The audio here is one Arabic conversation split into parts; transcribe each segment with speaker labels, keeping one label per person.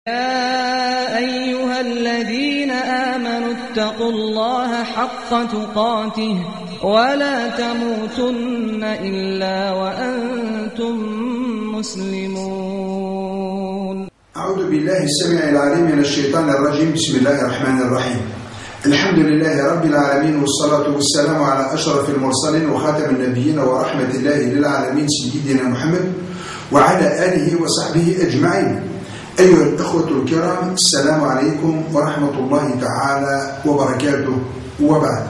Speaker 1: يا أيها الذين آمنوا اتقوا الله حق تقاته ولا تموتن إلا وأنتم مسلمون.
Speaker 2: أعوذ بالله السميع العليم من الشيطان الرجيم. بسم الله الرحمن الرحيم. الحمد لله رب العالمين، والصلاة والسلام على أشرف المرسلين وخاتم النبيين ورحمة الله للعالمين سيدنا محمد وعلى آله وصحبه أجمعين. أيها الأخوة الكرام، السلام عليكم ورحمة الله تعالى وبركاته. وبعد،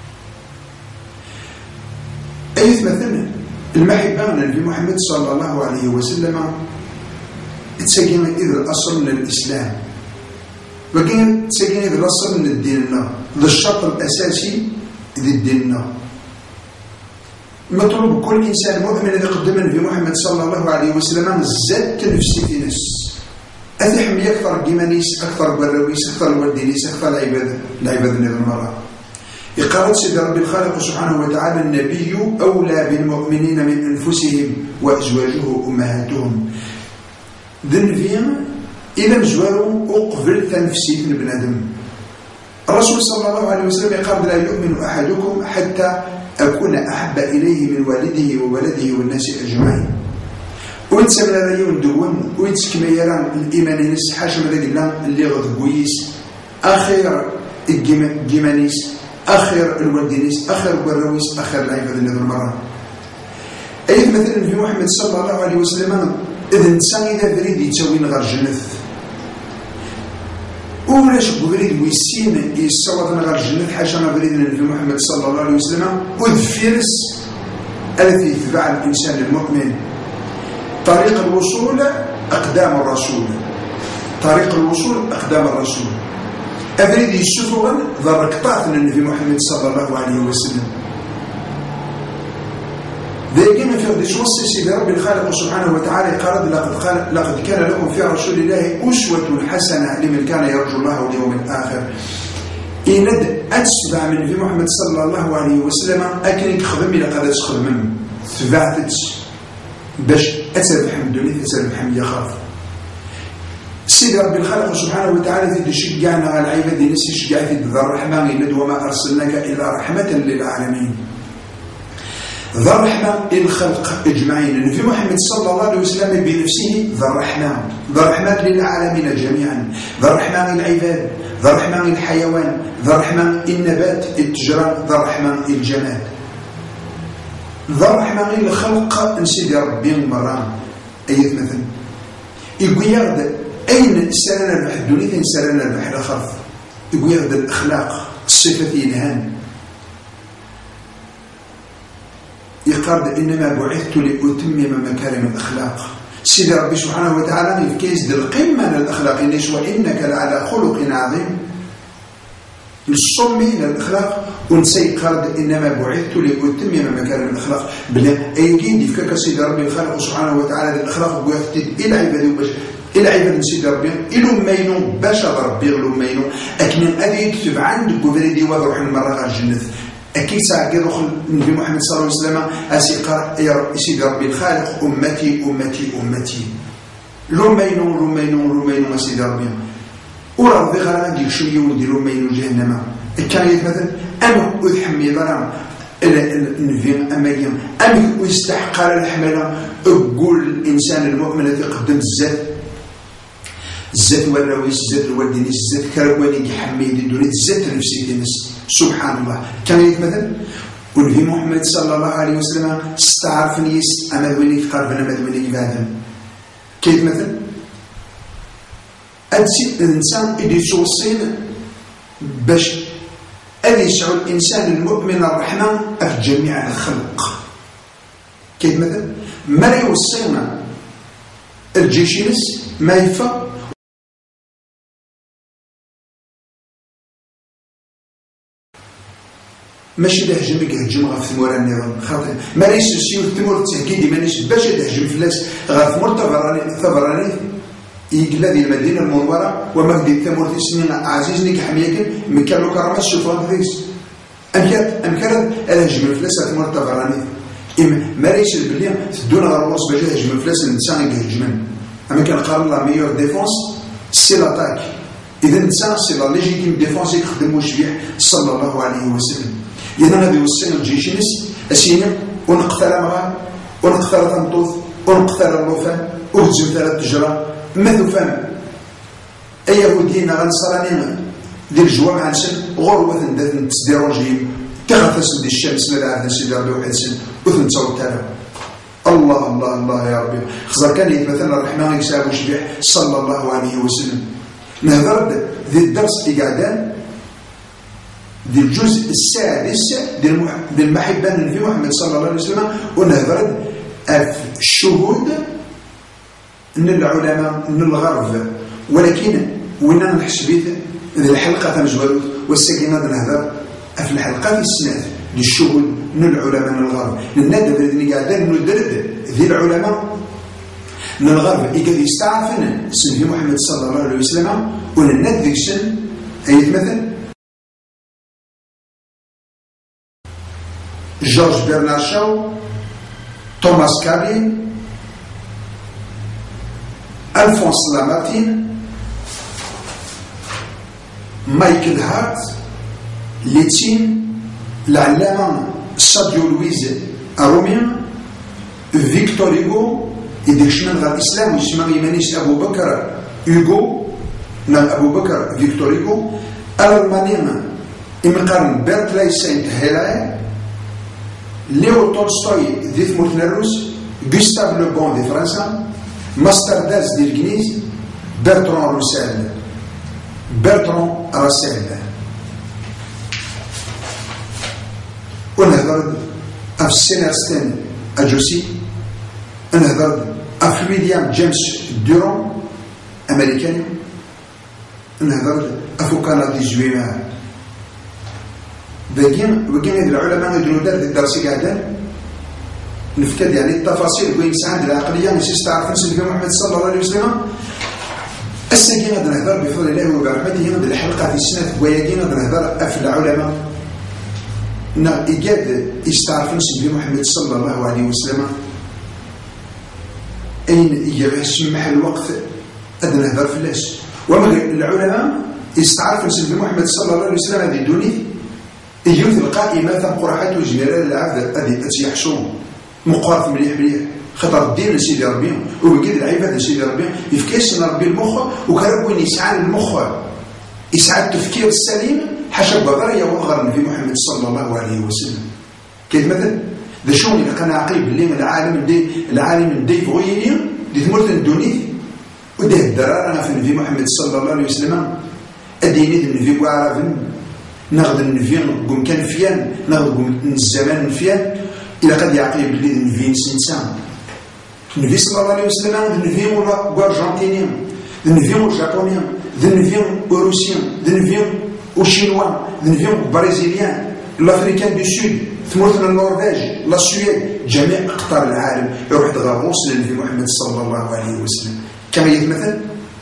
Speaker 2: أيها مثلا المحبة في محمد صلى الله عليه وسلم تسجن إذ الأصل من الإسلام، وكان تسجن إذ الأصل من الديننا، ذا الشرط الأساسي ذي ديننا. مطلوب كل إنسان مؤمن إذا قدم في محمد صلى الله عليه وسلم زاد نفسي في نفس أتحمي أكثر جيمانيس، أكثر براويس، أكثر وردينيس، أكثر العبادة نذر المرأة. إقرار سيد رب الخالق سبحانه وتعالى: النبي أولى بالمؤمنين من أنفسهم وأزواجه أمهاتهم. ذنفيا إذا مزوارهم أقبل تنفسي في بنادم. الرسول صلى الله عليه وسلم يقول: لا يؤمن أحدكم حتى أكون أحب إليه من والده وولده والناس أجمعين. ويتسمى لنا يوم دوم ويتسكما يرى الإيمان نس حاشم ذاك الله اللي غض بويس أخير الجيمانيس، أخير الوردينيس، أخير البرويس، أخير العبادة النذر مرة. أي مثلا في محمد صلى الله عليه وسلم إذا إنسان إذا بريد يتسوين غير جنث ولاش بريد ويسين يصوت غير جنث حاشا ما بريد في محمد صلى الله عليه وسلم وذفيرس الذي يتبع الإنسان المؤمن. طريق الوصول أقدام الرسول، طريق الوصول أقدام الرسول. أبريد يسفغن ذرقطات من في محمد صلى الله عليه وسلم. ذاكين في غديش وصي سيدي ربي الخالق سبحانه وتعالى قال: لقد كان لكم في رسول الله أسوة حسنة لمن كان يرجو الله واليوم الآخر. إند أتسبع من في محمد صلى الله عليه وسلم أكنك خدمي لقد تخدم تبعتت باش أتربح من الدنيا تربح من يخاف. سيدي ربي الخالق سبحانه وتعالى تشجعنا على العباد ناس يشجع في ذا الرحمن إند وما أرسلناك إلا رحمة للعالمين. ذا الرحمن الخلق أجمعين. في محمد صلى الله عليه وسلم بنفسه ذا الرحمن، ذا الرحمن للعالمين جميعا، ذا الرحمن العباد، ذا الرحمن الحيوان، ذا الرحمن النبات التجران، ذا الرحمن الجماد، ذا الرحمن الخلق نسيدي ربي مران. أية مثلا يقول يغد أين سرنا البحر الدنيا ثين سرنا البحر الخرف. يقول يغد الأخلاق الصفة ينهان. يقال: إنما بعثت لأتمم مكارم الأخلاق. سيدي ربي سبحانه وتعالى في كيس القمة من الأخلاق وإنك لعلى خلق عظيم. نصمي للأخلاق ونسي قال: إنما بعثت لأتمم مكارم الأخلاق. بلا أيجين دي فكاك سيدي ربي الخالق سبحانه وتعالى الأخلاق ويفتد إلى عباده باش إلى عباد سيدي ربي إلو مينو باش ربي إلو مينو أكن أدي تكتب عندك وفريدي وضروح المرة غير الجنة. أكيد ساعة يدخل في محمد صلى الله عليه وسلم أسيقار: يا سيدي ربي الخالق أمتي أمتي أمتي. لو مينو سيدي ربي وربي غير عندي شوية ونديرو مينو جهنم. كان مثلا أنا أتحمي ضرام النفين أماكن أمي ويستحق على الحملة. أقول الإنسان المؤمن الذي قدم الزات والرويس، الزات الوردينيس، الزات كرواني حميد الدنيا، الزات نفسي الناس. سبحان الله. كان مثلا ونبي محمد صلى الله عليه وسلم استعرفني أما وينك قربنا ما وينك بعدهم. كيف مثلا أدسي الإنسان اللي يتوصين باش أدي يسعى الإنسان المؤمن الرحمن في جميع الخلق. كيف مثلا ما يوصينا الجيشينس ما يفا ماشي لهجمك هجم غير في ثمور النيران، خاطر ما ليش السيوف ثمور التهكيدي مانيش باش تهجم فلاس غير ثمور ثبراني يقلا ديال المدينه المنوره وما دي ثمور سنين عزيزني كحميك مكانو كرامه الشوفان فيس امكان الهجم فلاس ثمور ثبراني ما ليش بلي تدون غير الراس باش يهجم فلاس الانسان يهجمن. أما كان قال الله ميور ديفونس سي لاطاك. إذا نتا سي لا ليجيتيم ديفونس يخدمو الشبيح صلى الله عليه وسلم. إذا غادي يوصل الجيش نس أسينا ونقتل أمغا ونقتل تنطوث ونقتل اللوفان وهزم ثلاث تجرى مثوفان أي يهوديين غنصرانيين ديال الجوا مع نسن غروة دات تسديروجيم تغفس دي الشمس مدعا سيدي ربي واحد سن وثنتصور تالا. الله الله الله يا ربي خزر كان يتمثلنا الرحمن يسابو شبيح صلى الله عليه وسلم. نهضر ذي الدرس إقعدان ذي الجزء السادس ديال المحبة في محمد صلى الله عليه وسلم. ونهضر الشهود من العلماء من الغرب، ولكن وين نحس بيت ذي الحلقة تنجوالوت والسكينة نهضر في الحلقة في السنة للشهود من العلماء من الغرب. للندب الذي قاعدين ندرد ذي العلماء من الغرب يقدر يستعرفن سن في محمد صلى الله عليه وسلم. وللند ذيك السن يتمثل جورج برنار شاو، توماس كابي، ألفونس لامارتين، مايكل هارت، ليتين، العلامة ساديو لويز أرومين، فيكتور هيغو. يديك شمال غير الإسلام ويسمى يمانيس أبو بكر هيغو، نعم أبو بكر فيكتور هيغو. الألمانيين إمقارن بيركلاي سانت هيلاي، ليو تولستوي دي ثمورتنا الروس، غوستاف لو بون دي فرنسا، ماستر داز دي الكنيز، برتران راسيل. ونهضر في سينارستين أجوسي، نهضر في ويليام جيمس دورون أمريكاني، نهضر في كندا زوينة. وكاين العلماء يديروا دار الدرس قاعدين نفكد يعني التفاصيل وين سعد العقليه ماشي استعرف نسبه محمد صلى الله عليه وسلم. السكين غادي نهضر بفضل الله وبرحمته هنا الحلقه في السنه وياكين غادي نهضر في العلماء إيجاد استعرف نسبه محمد صلى الله عليه وسلم. أين يسمح الوقت غادي نهضر في الناس. وما العلماء استعرف نسبه محمد صلى الله عليه وسلم هذه دوني اليوث القائمة قرحته جلال العبد أدي أتيحشون مقارف مليح خطر الدين لسيدي ربي وبقيد العباد لسيدي ربي يفكيس ربي المخ وكان وين يسعى المخ يسعى التفكير السليم حسب بغرية وغر في محمد صلى الله عليه وسلم. كيف مثلا ذا شون اللي كان عقيب اللي من العالم دي فغيلي دي تمرت الدوني وده الدرارة في محمد صلى الله عليه وسلم أديني في وعرف ناخذ النفيان قم كان فيان ناخذ قم الزمان فيان إلى قد يعقل بلي النفيان سنسان النفي صلى الله عليه وسلم النفيان وارجنتينيان النفيان والجابونيان النفيان وروسيان النفيان وشينوان النفيان برازيليان الافريكان دو سود ثمورتنا النرويج لا سويد جميع اقطار العالم يروح تغوص للنبي محمد صلى الله عليه وسلم. كما يتمثل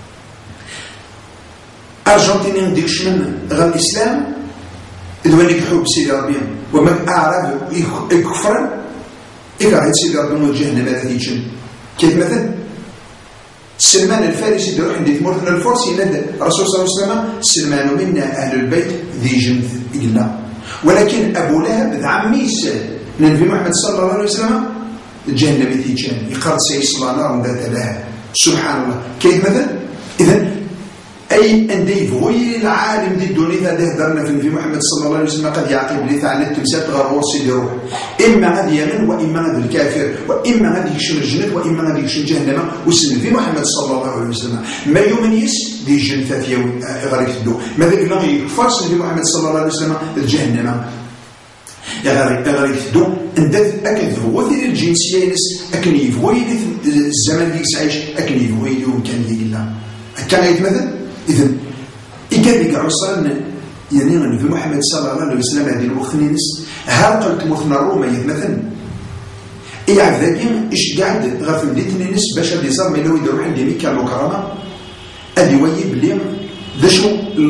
Speaker 2: ارجنتينيان ديك شمن غير الاسلام إذا يحب سيدي ربي ومن أعرف يكفر إكره سيدي ربي وجهنم هذا يجن. كيف مثلا سلمان الفارسي يروح عند ثمورتنا الفرس ينادى الرسول صلى الله عليه وسلم سلمان منا أهل البيت ذي جنث إلا. ولكن أبو لهب ذا عميس النبي محمد صلى الله عليه وسلم جهنم ذي جن يقرد سيصلى نار ذات لهب. سبحان الله. كيف مثلا إذن أي أندي فغير العالم دي الدنيا هذا هدرنا في محمد صلى الله عليه وسلم قد يعقب لي ثعلت تمسات غير وصي روح إما غادي يمن وإما غادي الكافر وإما غادي يكشم الجنة وإما غادي يكشم جهنم وسن في محمد صلى الله عليه وسلم ما يمنيس دي جنة يوم غادي تدو ماذا لا يكفر في محمد صلى الله عليه وسلم الجهنم يا غادي تدو اندث أكد فغوثي الجنسية نس أكن يفغوي الزمن ديك سعيش أكن يفغوي يوم كان يقلا كان يتمثل. إذن إيجابي عصرنا يعني في محمد صلى الله عليه وسلم هذه الوقت نينس هل قلت مثنى الروما مثلا إيه عذابين إيش قاعد غير مديت نينس باش هذا يصير ميلو يديروا عندي ميكا المكرمة أدي ويب لي ذا شو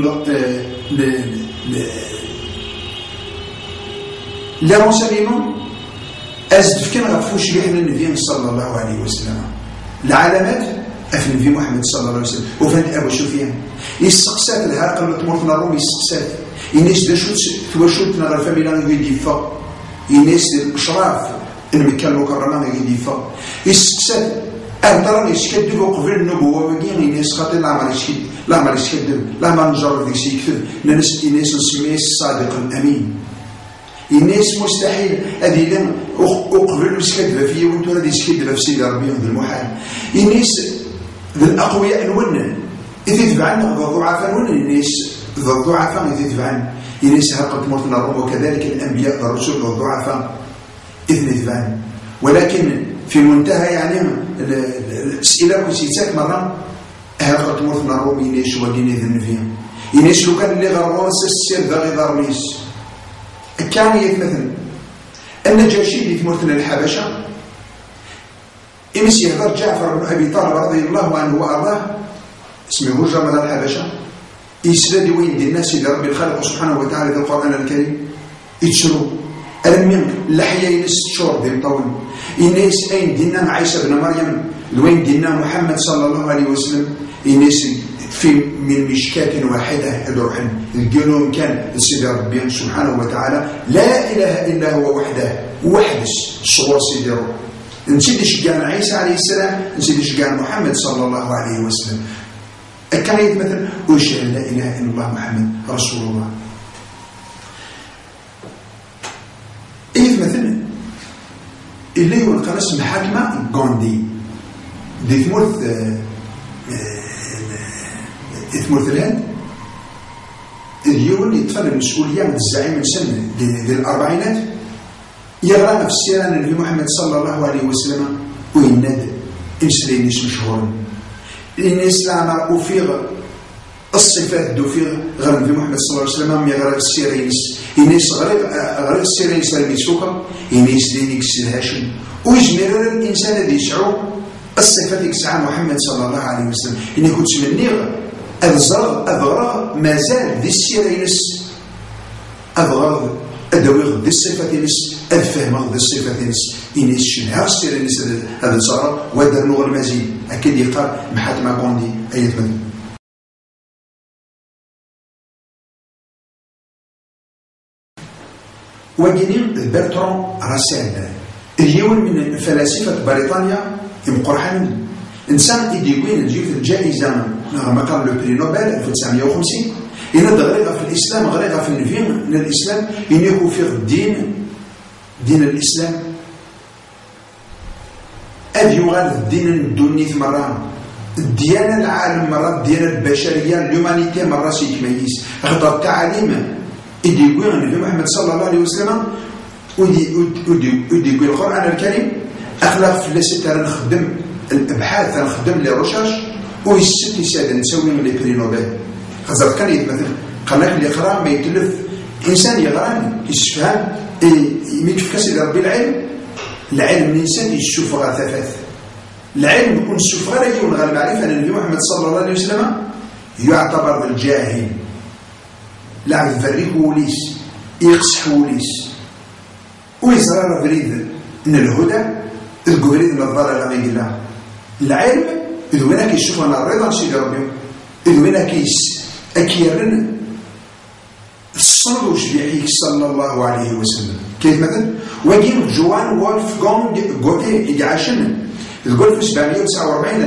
Speaker 2: لا رونسيمون أزد كان غفوش بيحنا النبي صلى الله عليه وسلم العلامات أفن في محمد صلى الله عليه وسلم وفن أبو سفيان يسقسات الهرقل تمرتنا الروم يسقسات الناس توشوت نغر فاميلا يديفا الناس الأشراف المكة المكرمة يديفا يسقسات أهدران يسكدوا قبل النبوة وكين الناس خاطر لا ما يسكدوا لا ما نجرب ذيك يكتب الناس نسميه الصادق الأمين الناس مستحيل هذه لم أقبل يسكدوا فيه وانتو هذه يسكدوا في سيدي ربي بالمحال الناس ذي الأقوياء نونن إذا تبعنا ذو الضعفاء نونن الناس ذو الضعفاء إذا تبعنا الناس هرقت مرتنا الروم وكذلك الأنبياء والرسل ذو الضعفاء إذا تبعنا ولكن في منتهى يعني الأسئلة كنت مرة هرقت مرتنا الروم الناس ودين إذن فيهم الناس لو كان اللي غروا السير ذا غير ليس كان يتمثل النجاشي اللي تمرتنا الحبشة إمس يهضر جعفر بن أبي طالب رضي الله عنه وأرضاه اسمه هجرة من الحبشة يسلد وين دي الناس إذا ربي الخالق سبحانه وتعالى في القرآن الكريم يتشروا ألم اللحية ينس شور دي مطول الناس أين دينا عيسى بن مريم لوين دينا محمد صلى الله عليه وسلم الناس في من مشكاة واحدة يدرحن الجنوم كان سيدي ربي سبحانه وتعالى لا إله إلا هو وحده وحدس صور سيدي ربي نسيدش كان عيسى عليه السلام نسيدش كان محمد صلى الله عليه وسلم كان يتمثل ويشهد لا إله إلا الله محمد رسول الله يتمثل اللي هو القناص محاكمة غاندي دي ثمرث الهند اليوم يتفرد المسؤولية من الزعيم السن دي الأربعينات يغرى في السيرة النبي محمد صلى الله عليه وسلم ويناد إنسلين اسم مشهور الناس لا نعرفوا فيه الصفات دو فيه غير النبي محمد صلى الله عليه وسلم يغرى في السيرة الناس غير السيرة يسال ميسوكا الناس دين يكسل هاشم ويجمر الإنسان الذي يسعو الصفات يكسع محمد صلى الله عليه وسلم إن كنت مني أضغر ما زال ذي السيرة ينس أضغر أدوي ذي الصفات ينس أفهم ذي الصفات ينس إنس شنها السيرة ينس هذا الصار ودر نغر مزيد أكيد يقال محاتمة غاندي أية مثل وجنين برتران راسل اليوم من فلاسفة بريطانيا يمقرحان إنسان يديوين نجيب الجائزة مقام لو بري نوبل 1950 إن غريغة في الإسلام غريغة في النفيم من الإسلام إن يكون في دين الإسلام أدي يغال الدين الدنيا مرة الديانة العالم مرة الديانة البشرية اليومانيتي مرة سيكميز أخطر التعاليم يديوين النبي محمد صلى الله عليه وسلم وديوين القرآن الكريم أخلاق في اللاسة نخدم الابحاث نخدم لي ريشيرش ويسد يساعد نسوي من لي بري نوبل خاطر كان يتمثل قناه اللي يقرا ما يتلف انسان يقراني يشفهم ما يكفكاش ربي العلم الانسان يشوف غير ثفاث العلم يكون يشوف غير يكون غير المعرفه ان النبي محمد صلى الله عليه وسلم يعتبر الجاهل لا يفرق وليس يقصح وليس ويصرى بريد ان الهدى الجبريد من الضلال غير الله العلم إذا وينك يشوف أنا الرضا سيدي ربي إذا وينك أكيرن الصندوش بيحيك صلى الله عليه وسلم كيف مثلا وجيم جوان وولفغانغ غوتي يعاشن الجولف 749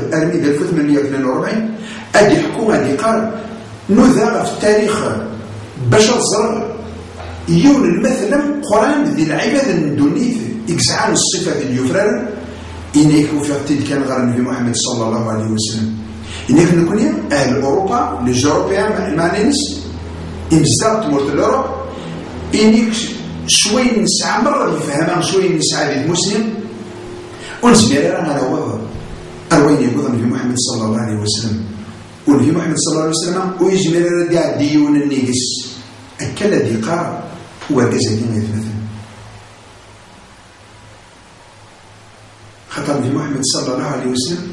Speaker 2: 1842 أدي حكومة دي قال نذر في التاريخ بشر زر يون المثل قرآن ذي العباد الدنيا إكسعان الصفة اليفران إنك وفقتي كان غير النبي محمد صلى الله عليه وسلم إنك نكون أهل أوروبا لجوروبيان مع الناس إمزداد تمرت الأوروب إنك شوي نسعى مرة يفهمها شوي نسعى للمسلم ونسبير أنا وضع أروين يقول النبي محمد صلى الله عليه وسلم والنبي محمد صلى الله عليه وسلم ويجمل ردع ديون النيجس أكل دقاء وجزدين يتمثل خطر النبي محمد صلى الله عليه وسلم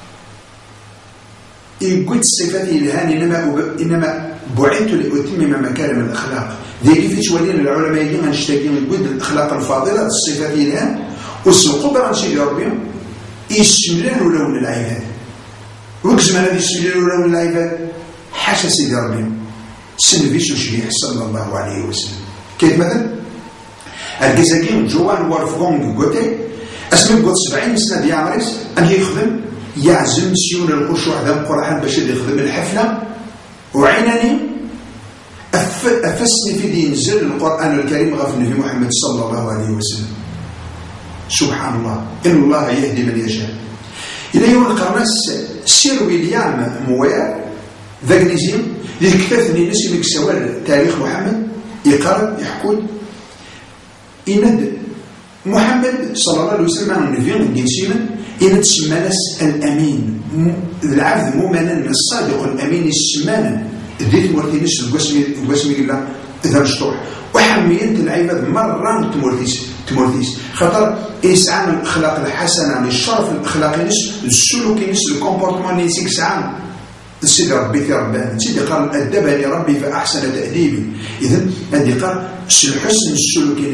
Speaker 2: يقول الصفات الهان إنما بعثت لأتمم مكارم الأخلاق ذي كيف تولين العلماء يجين نشتاقين يقول الأخلاق الفاضلة الصفات الهان والسقوط عن شيء ربهم يشملون لون العباد وكزمان هذه السبيل ولا العباد حاشا سيدي ربي سنفيسو شبيح صلى الله عليه وسلم. كيف مثلا الجزاكين جوان وارفقون قوتي اسمي قوت 70 سنه ديال عمريس ان يخدم يعزم سيون الخشوع ذا القرآن باش يخدم الحفله وعيناني افسني في دين نزل القرآن الكريم غف النبي محمد صلى الله عليه وسلم. سبحان الله ان الله يهدي من يشاء. الى يوم القرناس سير ويليام موير ذاك نزيم اللي كتبني نسي سوال تاريخ محمد يقرب يحكود إند محمد صلى الله عليه وسلم عن النبي جنسيما إند سمانس الأمين العبد مؤمنا الصادق الأمين السمانا ديت مورتينس القسمي الله إذا مشطوح وحميت العباد مرة تمورتيس خاطر إسعام الأخلاق الحسنة للشرف الأخلاقي السلوكي الكومبورتمون اللي سعام سيدي ربي في ربان سيدي قال أدبني ربي فأحسن تأديبي. إذن هذه قال الحسن السلوكي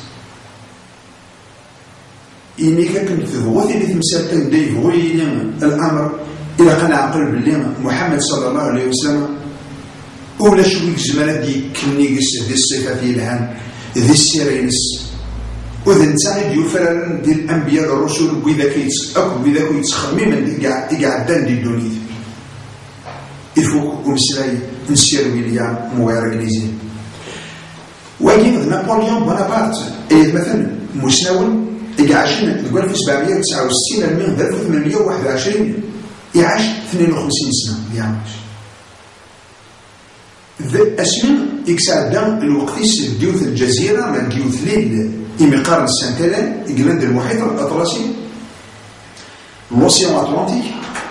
Speaker 2: إني كنت تبغوثي اللي تمسالتين دي يبغوي الأمر إلى قناع قلب اللي محمد صلى الله عليه وسلم ولا شويك زمان دي كنيقس دي الصفة ديال الهان ذي السيرينس وذا نتاعي يفرن ديال الأنبياء الرسل وإذا كيتخمي من إقعدان دي الدنيا الفوق ومسلاي نسير ويليام موير إنجليزي وكيف نابليون بونابرت مثلا مسنون عاشين نقول في 769 ل 1821 يعاش 52 سنه يعاش اسمين يكسعدا الوقت ديوث الجزيره ما ديوث ليل يمقارن السنتلان يقلند المحيط الاطلسي لوسيان اتلانتيك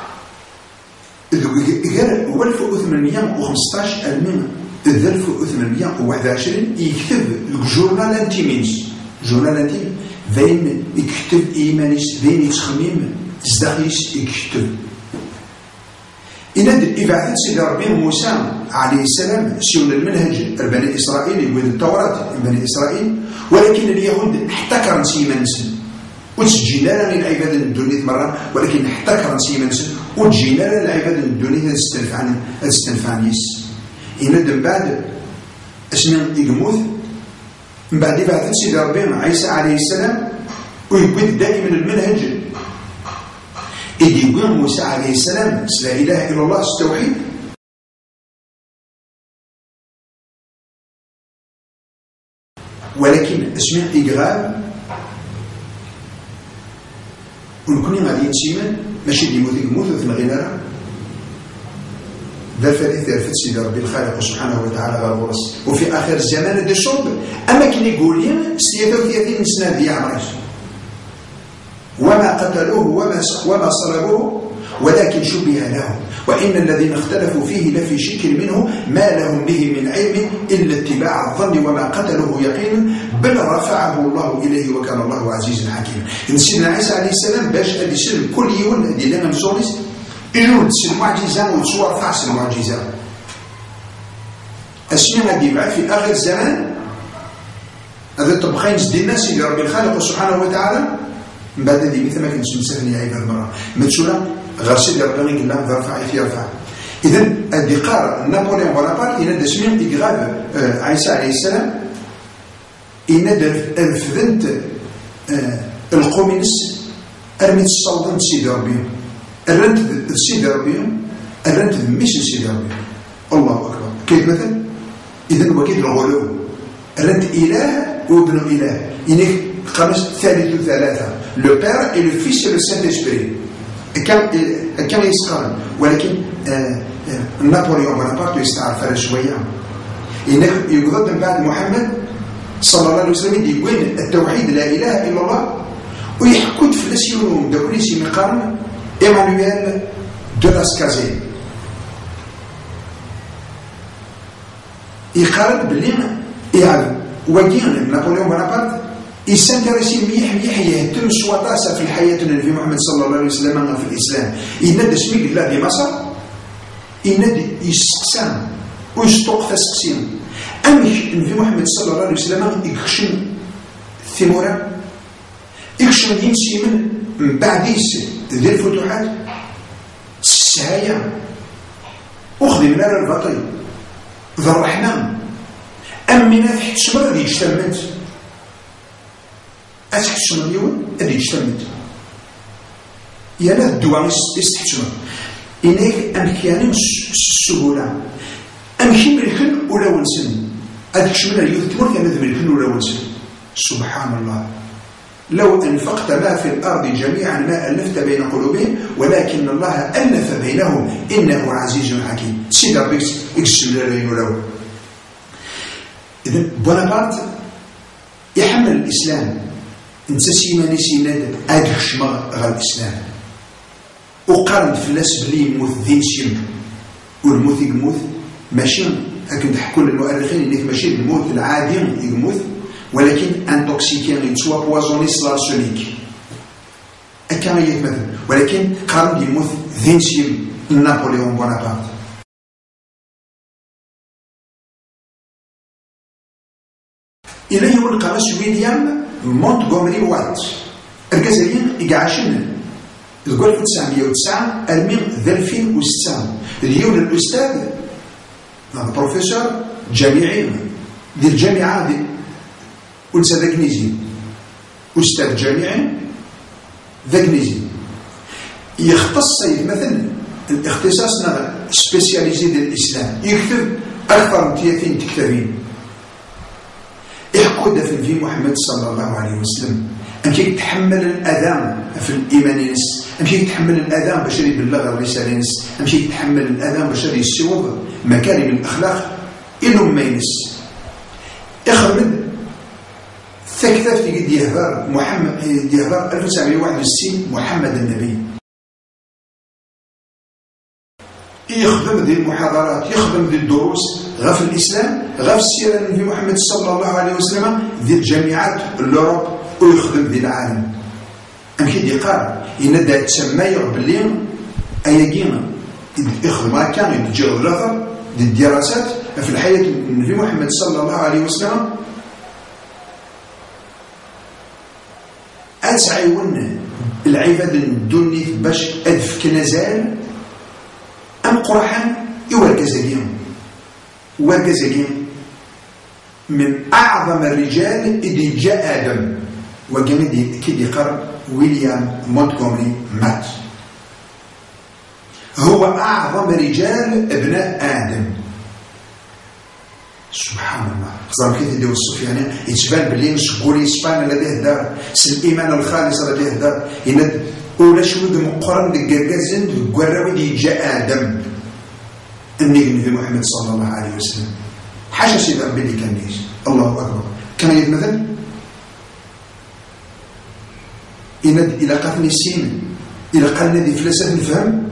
Speaker 2: غير 1815 المهم 1821 يكتب الجورنال انتيمينز جورنال انتيمينز فين يكتب إيمانيس فين يتخمم زداخيس يكتب إن إبعاد سيدي ربي موسى عليه السلام سيون المنهج بني إسرائيل يقول التوراة بني إسرائيل ولكن اليهود احتكرن سيمانس وتجينا لنا العباد الدنيا مرة ولكن احتكرن سيمانس وتجينا لنا العباد الدنيا تستنفعنيس إن من بعد اسمه يقموث من بعد بعث سيدي ربي عيسى عليه السلام ويقول دائما المنهج إذ يقول موسى عليه السلام لا إله إلا الله التوحيد ولكن اسمه إقغاب ونكون غادي نسيما ماشي اللي يموت ثم غير نرى ذا الفريق ذا سيدي ربي الخالق سبحانه وتعالى غالورس وفي آخر الزمان هذا الشرب أما كان يقول لي 36 سنة ديال عمرش وما قتلوه وما صلبوه ولكن شبه لهم وإن الذين اختلفوا فيه لفي شك منه ما لهم به من علم إلا اتباع الظن وما قتلوه يقينا بل رفعه الله إليه وكان الله عزيزا حكيما. إن سيدنا عيسى عليه السلام باش أدي سلم كل يوم أدي لنا مسوليس إنه تسل معجزة وتصور فاس المعجزة أسمينا ديبع في آخر الزمان هذا طبخين سدينا سيدي ربي الخالق سبحانه وتعالى من بعد هذه مثل ما كنت مسافني عيب المرأة متسولة غير سيدي ربي قال لهم رفع في رفع. إذن الدقار نابليون بونابرت إن دسمين إقغاب عيسى عليه السلام إن الفذنت القومينس أرميت الصلدان سيدي ربي الرنت سيدي ربي الرنت مش سيدي ربي الله أكبر كيف مثل إذن وكيد الغلو الرنت إله وابن إله إنك خمس ثالث ثلاثة لو بير et le fils et le Saint-Esprit كان يسقرن ولكن نابليون بونابرت يستعرف على شوية إنك يقضد من بعد محمد صلى الله عليه وسلم يقول التوحيد لا إله إلا الله ويحكود في السيون دوليسي مقارن إيمانويل دو لاسكازي يقارن باللي يعلم وكين نابليون بونابرت يسنترسي ميح يهتم سواتاسا في الحياة النبي محمد صلى الله عليه وسلم في الإسلام إن دسميك الله دي مصر إن يسقسام ويستوق فسقسين أمش النبي محمد صلى الله عليه وسلم يكشن ثمورا يكشن يمسي من بعديس ذي الفتوحات السعاية وخدمنا على الباطل ذا الرحمن أمنا تحت الشمر هذه اجتمت تحت الشمر اليوم هذه اجتمت يانا الدواء تحت الشمر إنك أمكاني السهولة أمكي ملكن ولا ونسن هذيك الشمر اليوم تمر كانت ملكن ولا ونسن سبحان الله لو أنفقت ما في الأرض جميعا ما ألفت بين قلوبهم ولكن الله ألف بينهم إنه عزيز حكيم سيد ربك يقسم لنا ولو إذن بونابرت يحمل الإسلام انت سيماني سيناد أدك شمغ غير الإسلام وقارن فلاس بلي يموت ذين سيم والموت يموت ماشي هكذا تحكوا للمؤرخين انك ماشي الموت العادي يموت ولكن انتوكسيكين يتسوى بوازوني سلارسونيك كان يتمثل ولكن قارن يموت ذين سيم نابليون بونابرت إليه القرص ويليام مونتغومري وات الجزائريين يقعشن تقول 1909 الميم 2006 اليوم الأستاذ بروفيسور جامعي ديال الجامعة ديال ونسا ذاكنيزي أستاذ جامعي ذاكنيزي يختص مثلا الاختصاص سبيسياليزي ديال الإسلام يكتب أكثر من 30 كتابين يحكوا دفن في محمد صلى الله عليه وسلم أمشي يتحمل الأذى في الإيمان نس أمشي يتحمل الأذى باش يبلغ الرسالة نس أمشي يتحمل الأذى باش يسوض مكارم الأخلاق إلهم ما ينس يخرج ثكثف تجد يهبر محمد يهبر 1961 محمد النبي يخدم ذي المحاضرات يخدم ذي الدروس غف الإسلام غف السيرة في محمد صلى الله عليه وسلم ذي الجامعات الأوروب ويخدم ذي العالم أمكي دي قال يندى تسمى باللي أياقينا يخدم كان يتجاوز الأثر ذي الدراسات في الحياة في محمد صلى الله عليه وسلم أتسعيون العباد الدني باش أدف كنزال أم قرحان يوالكزاقين والكزاقين من أعظم الرجال إذ جاء آدم وكما كي يقرأ ويليام مونتغومري مات هو أعظم رجال ابناء آدم سبحان الله خصنا كي تديو الصوفياني يتبان باللي نشكوري اسبان لديه دار الإيمان الخالص لديه دار يند ولا شويه مقرن دكاكازن دكوراوي دي جاء آدم النبي في محمد صلى الله عليه وسلم حاشا سيد ربي اللي كان ليش الله أكبر كان يتمثل إند إلى قتل السين إلى قلنا ذي فلسفة الفهم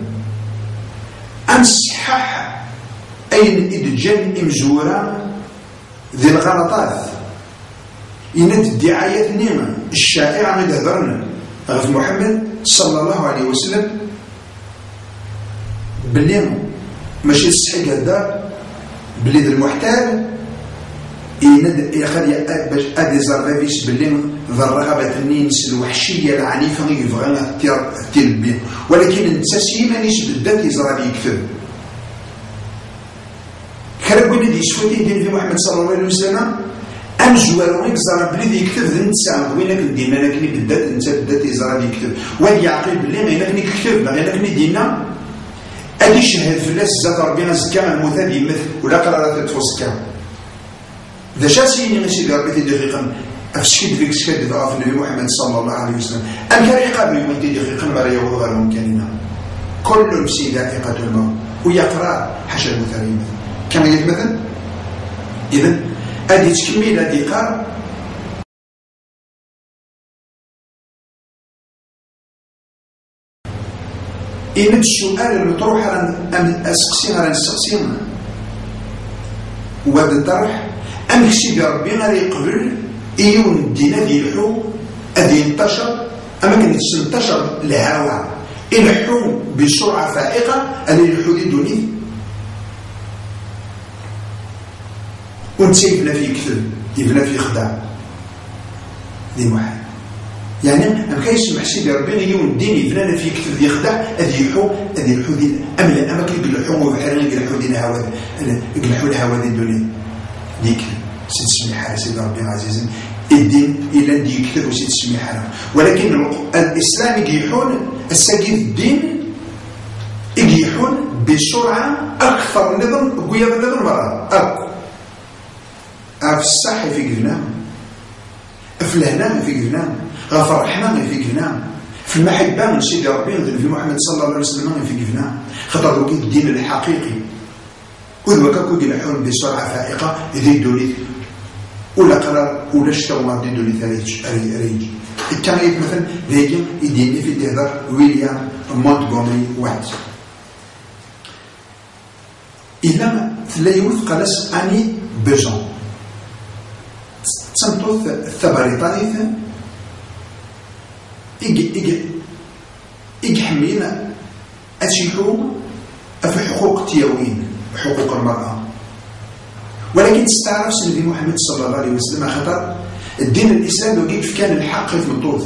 Speaker 2: أمسحح أين إدجان إمزورا ذي الغلطات إند الدعايات النيمة الشائعة من هذرنا غف محمد صلى الله عليه وسلم باللي ماشي الصحيح هذا باللي ذا المحتال يخلي باش ادي زرافيس باللي ذا الرغبه النينس الوحشيه العنيفه يبغى تلبي ولكن انت سيمانيش بالذات يزرى يكتب كان قلنا دي شويه ديال في محمد صلى الله عليه وسلم أمزوار يزرى بلي يكتب ذا نتسع وينك دينا لكني بالذات انت بالذات يزرى يكتب وهي يعقل باللي غير لكني كتب غير لكني دينا أدي شهد في الناس زاد ربنا زكا المثال يمثل ولا قرارات تفوسكا ذا شاسيني ماشي ربي دقيقا أفسكد فيك سكد في النبي محمد صلى الله عليه وسلم أم كان يقابل يوم دقيقا ما رأيه غير ممكننا كل نفس ذائقة الموت ويقرأ حاشا المثال يمثل كما يتمثل إذن أدي تكميل أدي قار إن السؤال المطروح أم أسقسين على نسقسين وهذا الطرح أم كسيدي ربي غير يقبل إيون دينا ديالحو أدي ينتشر أما كان ينتشر الهوى الحو بسرعة فائقة أدي الحو دي دوني ونسى يبنى فيه كذب يبنى فيه خداع ذي محال يعني ما كاينش محسيب ربي غير الدين فلان في كتب يخدع اذ يحو دين املا اما كيقلحوا بحال يقلحوا دين هوا يقلحوا الهوا ديال الدنيا ديك سيد سميحه سيدي ربي العزيز الدين الى دي يكتب سيد سميحه ولكن الاسلام يقيحون الساقي الدين يقيحون بسرعه اكثر نظم قياد النظم مرة في الصح في قلنا في الهنا في قلنا غفرحنا في قلنا في المحبه من سيدي ربي في محمد صلى الله عليه وسلم في قلنا خاطر وكي الدين الحقيقي وذوك كو يلحون بسرعه فائقه يديروا ولا قرار ولا شتا وما يديروا لي ريج التاني مثلا هيجي يديني في تهدر ويليام مونتغومري واحد إلا لا يوثق لس أني بيجون تنطوث الثباريطانيث إيج حمينا أتشيحو في حقوق تياوين حقوق المرأة ولكن تستعرف سيدي محمد صلى الله عليه وسلم خطر الدين الإسلامي وكيف كان الحق في مطوث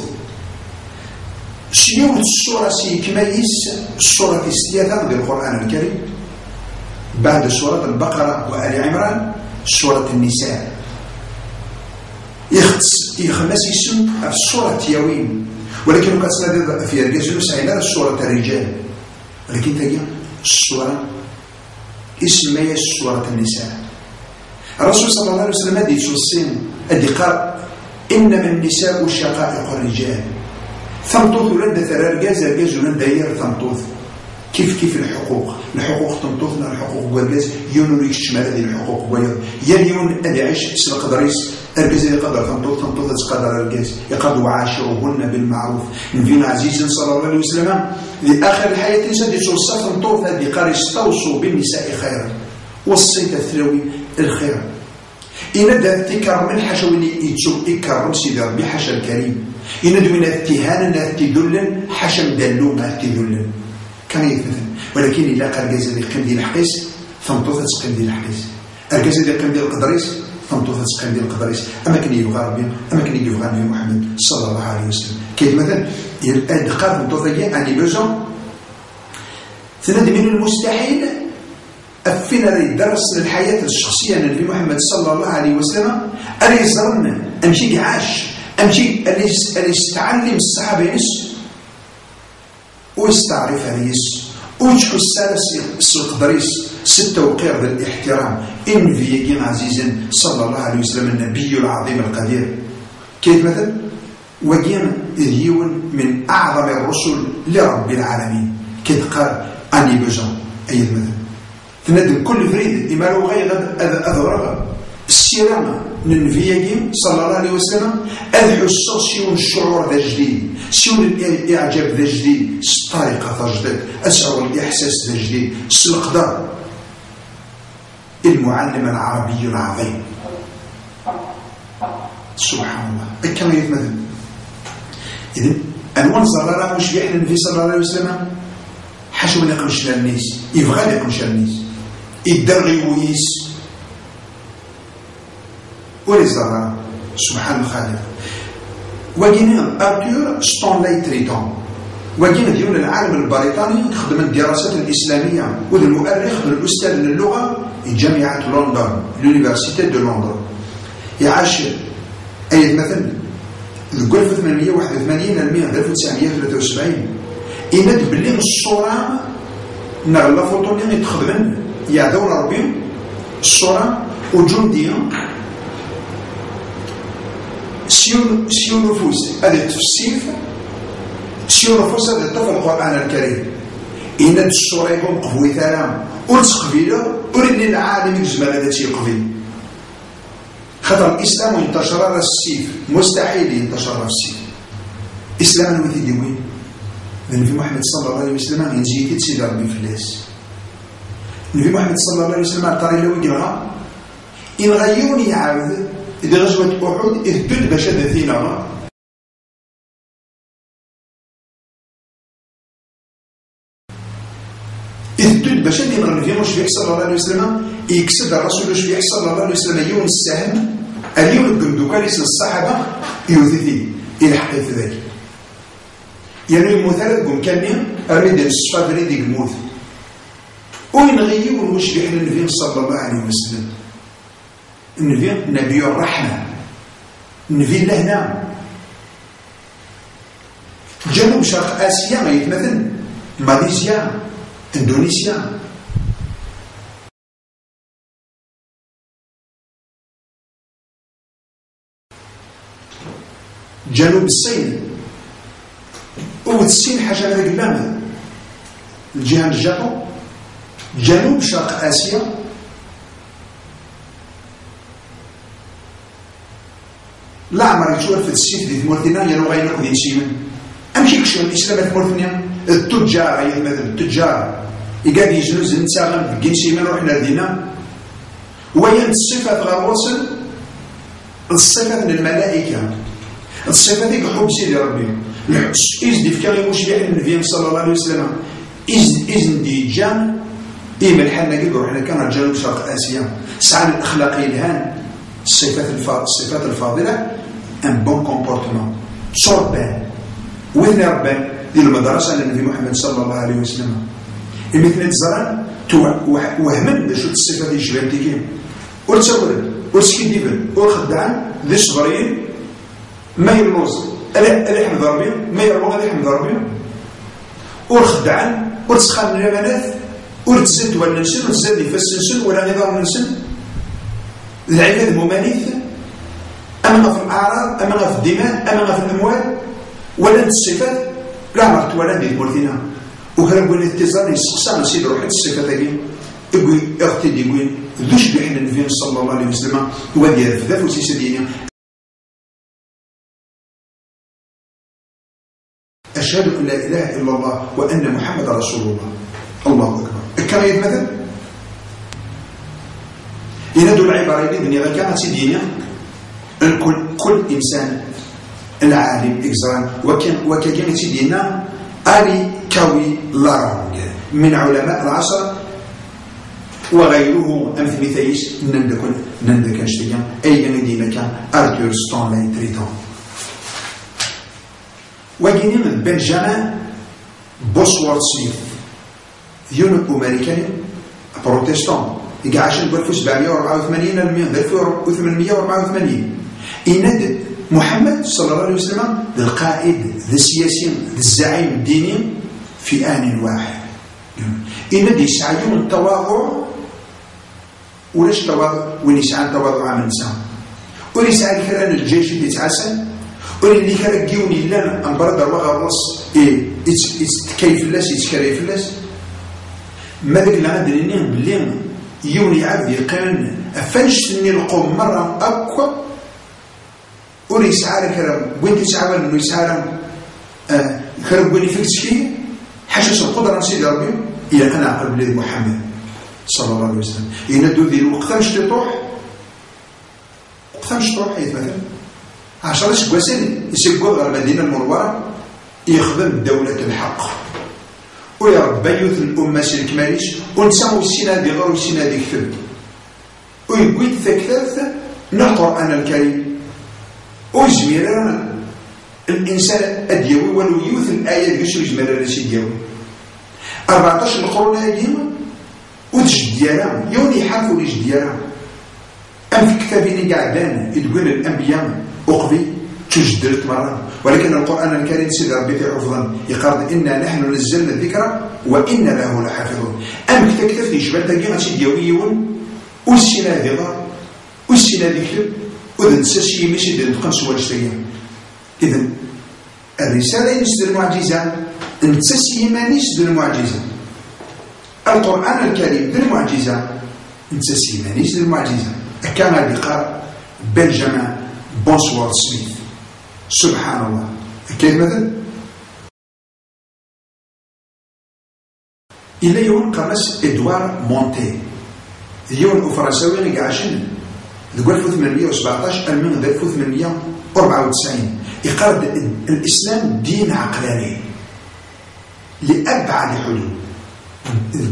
Speaker 2: شيوت الصورة كميس الصورة الثلاثة من القرآن الكريم بعد سورة البقرة وآل عمران سورة النساء يخمس اسم في الصورة تياوين ولكن كتصل في رجال مسعينا الصورة الرجال ولكن تجي الصورة اسمها سورة النساء الرسول صلى الله عليه وسلم هذه تشوصين هذه قال إنما النساء شقائق الرجال ثمطوث ولد ثرى الرجاز ولد داير ثمطوث كيف الحقوق تنطوثنا الحقوق والجاز يونوريك الشمال هذه الحقوق ويا يليون أدي عيش سلق قدريس الرجاز يقدر تنطوث تقدر الجاز يقدر وعاشرهن بالمعروف نبينا عزيز صلى الله عليه وسلم لآخر الحياة سادي توصف تنطوث هذه قال استوصوا بالنساء خيرا وصيت الثلاوي الخير إن ذا تكرم من حشوني يتسو إكرم سيدي ربي حشا الكريم إن من اتهانا لا تدلن حشا مدلو ما تدلن كان يتمثل ولكن إلا قال الجزء اللي قيم ديال الحقيس ثمطوثة تقيم ديال الحقيس الجزء اللي قيم ديال القدريس ثمطوثة تقيم ديال القدريس أما كان يبغى ربي أما كان يبغى النبي محمد صلى الله عليه وسلم كيف مثلا الدقات ثمطوثة أني بوزون ثلاث من المستحيل أفنا درس الحياة الشخصية للنبي محمد صلى الله عليه وسلم أري يزرن أمشي عاش أمشي أري يستعلم الصحابة يس ويستعرف ريس ويجحو السالس القدريس ستة وقير بالاحترام إن فيكين عزيزا صلى الله عليه وسلم النبي العظيم القدير كيف مثلا وقيم ذيون من أعظم الرسل لرب العالمين كيف قال أني بجان أي مثلا تندم كل فريد إمالو غير أذرغ السيرة من النبي صلى الله عليه وسلم الحصة سيون الشعور ذا جديد سيون الإعجاب ذا جديد الطريقة ذا جديد أشعر الإحساس ذا جديد القدر المعلم العربي العظيم سبحان الله كما يتمثل إذن أنوان زرارة مش بيحنا النبي صلى الله عليه وسلم حشو ما يقمش للناس يبغى ما يقمش للناس يدرغي ويس ولزرارة سبحان الخالق وجينا أرتور ستونلي تريتون وجينا ديون العالم البريطاني خدم الدراسات الإسلامية وذا المؤرخ الأستاذ للغة جامعة لندن لونيفرسيتي دو لندن يعاش أي مثلا ذكر 1881 ل 1973 إمد بلي الصورة نغلا فوتوني يتخدمن يعدون ربي الصورة وجندية سيون نفوس هذا التفسير سيون نفوس هذا الطفل القرآن الكريم إن الصورة يكون قفوي ثلام ورتقبيله ورد العالم يجمل هذا تيقفي خاطر الإسلام ينتشر على السيف مستحيل ينتشر على السيف إسلام الوثي دي وين النبي محمد صلى الله عليه وسلم ينزيك تسيد ربي فلاس النبي محمد صلى الله عليه وسلم طاري لو يقرأ إن غيوني عاود إذا غزوة أحد اهدد باش هذا ثينا اهدد باش هذا النبي مش بيحصل صلى الله عليه وسلم يكسد الرسول مش بيحصل صلى الله عليه وسلم يوم السهم اليوم الجندوكاليس للصحابة يوثي إلى حقيقة ذلك يعني المثال قم كان أريد الصفات ريدي الموت وينغيب المشبه للنبي صلى الله عليه وسلم. النبي نبي الرحمة، النبي لهنا جنوب شرق آسيا يتمثل ماليزيا، إندونيسيا، جنوب الصين، والصين حاجة هذا قلنا الجهة الجابون، جنوب شرق آسيا لا عمر يشوف في السيف دي موريتانيا يلو غير نقدي نسيمن أمشي كشون الإسلام في موريتانيا التجار أي مثلا التجار يقعد يجنو زين ساغن في جنسيمن روحنا لدينا وين الصفات غير وصل الصفات من الملائكة الصفات ديك حب سيدي ربي إذن في كلمة مشبه النبي صلى الله عليه وسلم إذن دي جان إيما الحال نقول إحنا كان جنوب شرق آسيا سعى الأخلاقي الهان الصفات الفاضلة ان بون كومبورتمون صربان وين ربان ديال المدرسة للنبي محمد صلى الله عليه وسلم مثل الزران وهمن باش الصفات ديال الشباب ديكين ورتسولد ورتسكيديفن ورخدعان ذي صبرين ما يلوز ألا يحمد ربي ما يروغ ألا يحمد ربي ورخدعان ورتسخان من الأمانات ورتزد ولا نسن ورتزد يفسنسن ولا نظام نسن العباد الممانيث أما في الأعراض أما في الدماء أما في الأموال ولا الصفات لا عرفت ولا ندير مولتنا وهرب ولا التزام يسقسان سيد روحي الصفات هذه يقول اغتدي يقول ذوش بحنا النبي صلى الله عليه وسلم هو ديال الفذاف وسيسا دينيا أشهد أن لا إله إلا الله وأن محمد رسول الله. الله أكبر. كما يتمثل ينادوا العبارة اللي بني كانت سيدينا كل إنسان العالم إكزران وكان سيدينا أري كوي لارونغ من علماء العصر وغيره أمثل مثيش نندكن شتيا أي ندينا كان أرثر ستانلي تريتون وجيني من بنجامين بوسورث سميث يون أمريكاني بروتستان يقعشن ب 1784 ل 1884 يند محمد صلى الله عليه وسلم القائد السياسي الزعيم الديني في آن واحد يند يسعى يوم التواضع ولاش تواضع وين يسعى التواضع عن الإنسان ويسعى الكلام الجيش اللي يتعسل واللي كان كيوني لنا أنبرد وغرس كيف الناس يتكريف الناس ما ذاك اللي عندنا بلي يوني عبد يقان أفنشتني القوم مرة أقوى وليسعى لك وين تسعى انه يسعى خرب وين فيك شيء حشش القدره سيدي ربي الى انا عقل بلاد محمد صلى الله عليه وسلم يندو ذي الوقت مش تطوح وقت مش تطوح مثلا 10 سنين يسقوا على المدينه المنوره يخدم دوله الحق ويربى يوث الامه سلك ماليش ونسمو السنه دي غير السنه دي كتب ويقول ثلاث نحضر انا الكريم وجميل الإنسان أديوي ولو يوث الآية يشو يجمل الرسي ديوي 14 القرون هاديما وتجد ديالها يوني حرف وليج ديالها أم في كتابين قاعدان يتقول الأنبياء أقضي تجدلت مرة ولكن القرآن الكريم سيد ربي في حفظا يقال إنا نحن نزلنا الذكر وإنا له لحافظون أم كتاب يشبه تلقى غاتي ديويون والسنة ذكر والسنة ذكر وإذن ساسي ماشي ديال القنص والشتية إذن الرسالة ينسد المعجزة نتساسي ما نسد المعجزة القرآن الكريم ذي المعجزة نتساسي ما نسد المعجزة كما اللقاء بنجامين بوسورث سميث سبحان الله كيف مثل إلى يوم قرص إدوار مونتي يوم فرنساوي قاعشين ذو 1817 من 1894 يقرد الإسلام دين عقلاني لأبعد حدود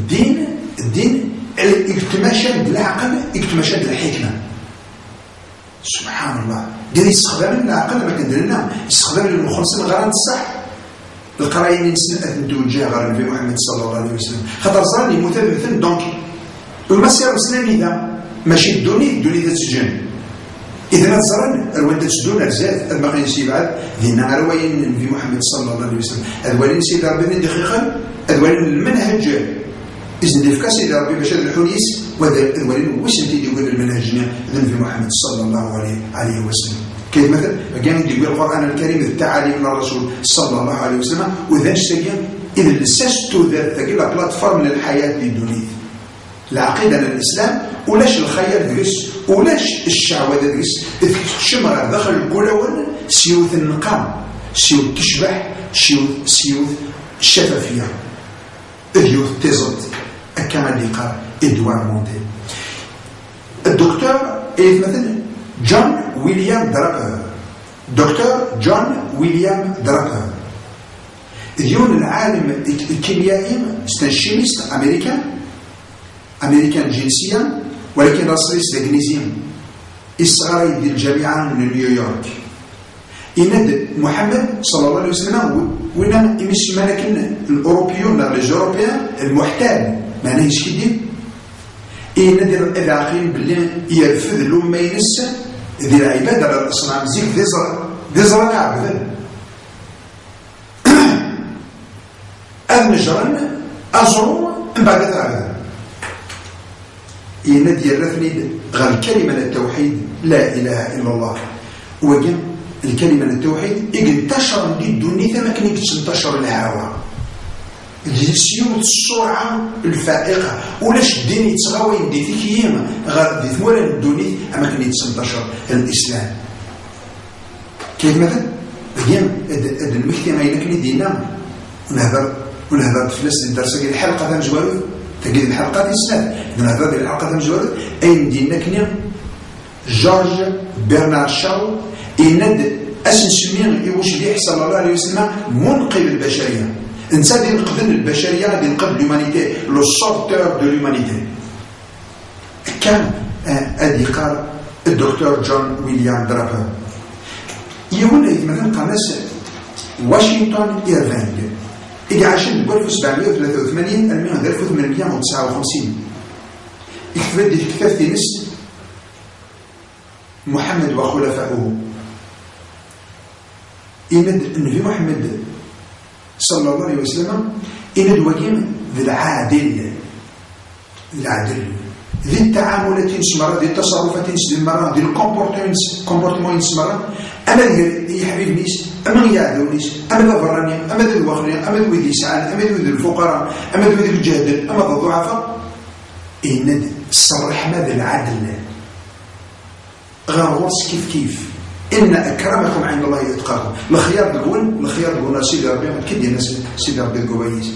Speaker 2: الدين اكتماشا بالعقل اكتماشا بالحكمة سبحان الله دير يستخدم العقل ما كندير لنا يستخدم المخلصين غير الصح القرايين نسن توجه غير النبي محمد صلى الله عليه وسلم خاطر صار لي مثبتا دونك المسير الاسلامي ذا ماشي الدنيا تسجن اذا ما تزرن رواد تسدون رزاف ما غينسي بعد دينا روايين النبي محمد صلى الله عليه وسلم ادوالين سيد ربي دقيقا ادوالين المنهج إذن دي فكا سيدي ربي باش هاد الحديث وادوالين واش انت يقول المنهجنا النبي محمد صلى الله عليه وسلم كيف مثلا كان يقول القرآن الكريم التعاليم من الرسول صلى الله عليه وسلم وذا نشتاقيا إذا لساستو ذات لا بلاتفورم للحياة للدنيا العقيدة للإسلام ولاش الخيال دقس ولاش الشعوة دقس شمغ داخل الكلاون سيوث النقام سيوث تشبح سيوث الشفافية إديوث تيزوت كما اللي قال إدوار مونتي الدكتور مثلا جون ويليام دراكر دكتور جون ويليام دراكر ديون العالم الكيميائي ستانشيميست أمريكان جنسيا ولكن راسليست إنجليزيا إصغاري ديال الجامعة من نيويورك إند محمد صلى الله عليه وسلم وين يمشي مالكن الأوروبيون الأوروبيان المحتال معناه ايش كيدير إند العاقلين باللي يرفض الأمة ينس ذي العبادة على الأصنام زيك ذي زرع عبدا أذنجرن أزرو من بعد ذلك إند يرثني غير كلمة التوحيد لا إله إلا الله وجن الكلمة التوحيد انتشر للدنيا ما كان تنتشر الهوى السيوط السرعة الفائقة ولاش الدين يتغاوى يدي فيك ياما غير دي ثمولا الدنيا أما كان يتنتشر الإسلام كيف مثلا بيان هاد المكتب ما ينكني دينا ونهضر فلاس الدرس ديال الحلقة تاع مجوالوث تجد الحلقة ديال السنة نهضر ديال الحلقة تاع مجوالوث أين دينا كنيا جورج برنارد شاو إند أسنسمين يوش بيه صلى الله عليه وسلم منقذ البشرية إنسان دي نقذن البشرية دي نقذ لومانيتي لو سورتور دو لومانيتي كان أدي قال الدكتور جون ويليام درابر يقول مثلا قناص واشنطن إيرفانج إجا عاشن بقول 1783 الميون 1859 يكتب دي كتاب تنس محمد وخلفائه إند النبي محمد صلى الله عليه وسلم إند وجيم ذي العادل ذي التعاملات ينسمر ذي التصرفات ينسمر ذي الكومبورتمون ينسمر أما ذي حبيب نيس أما يعدو نيس أما ذي الضراني أما ذي الوخرين أما ذي اليسعان أما ذي الفقراء أما ذي الجهد أما ذي الضعفاء إند صرح ماذا العدل غير كيف إن أكرمكم عند الله يتقاكم الخيار تقول سيدي ربي ما كدي الناس سيدي ربي القويس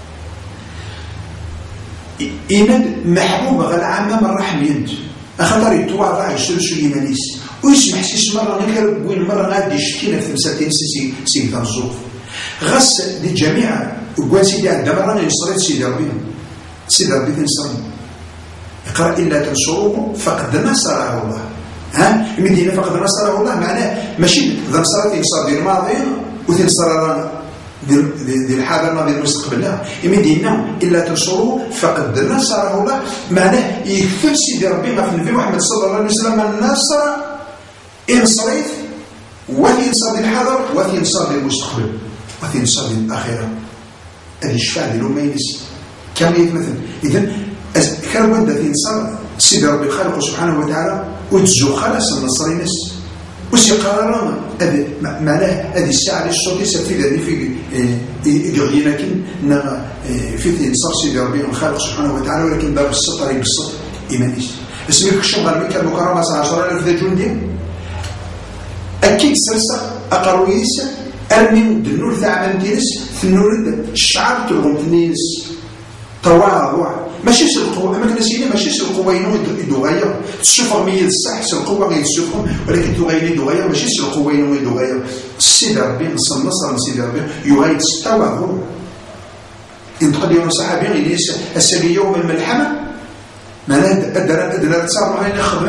Speaker 2: إند محبوبة غير عامة من رحم يد أخطر يتواضع يسلسل إيمانيس ويسمح سيس مرة نكر وين مرة غادي يشكينا في 30 سيدي الزوف غس دي الجميع وقال سيدي عندما مرة ينصريت سيدي ربي تنصرني اقرأ إلا تنصروه فقد نصره الله المدينة فقد نصره الله معناه ماشي ذا نصرة ينصر ديال الماضي وتنصر ديال الحاضر الماضي المستقبل لا المدينة إلا تنصروه فقد نصره الله معناه يكثر سيدي ربي ما في النبي محمد صلى الله عليه وسلم النصر انصريت وتنصر ديال الحاضر وتنصر ديال المستقبل وتنصر ديال الآخرة هذه الشفاعة ديال أمينس كم يتمثل إذن كان ودا تنصر سيدي ربي الخالق سبحانه وتعالى وتزو خلاص النصري ناس وسي قرارنا معناه هذه الساعه اللي الصوت يسفي ذا في لكن في تنصر سيدي ربي الخالق سبحانه وتعالى ولكن باب السطر بالسطر ايمانيس اسمك الشمغ الملكه المكرمه 10000 جندي اكيد سلسه اقرويس ارمي النور تاع منديرس في النور الشعر تلهم تنيس تواضع ماشي القوة أما كنا سيدي ماشي القوة يدغير السفر مية الصح القوة غير السفر ولكن تغير يدغير ماشي القوة يدغير سيدي ربي نصل نصر سيدي ربي يغير التواضع ينتقد يوم الصحابي غير السبي يوم الملحمة معناه أدرى تصار علينا خدمة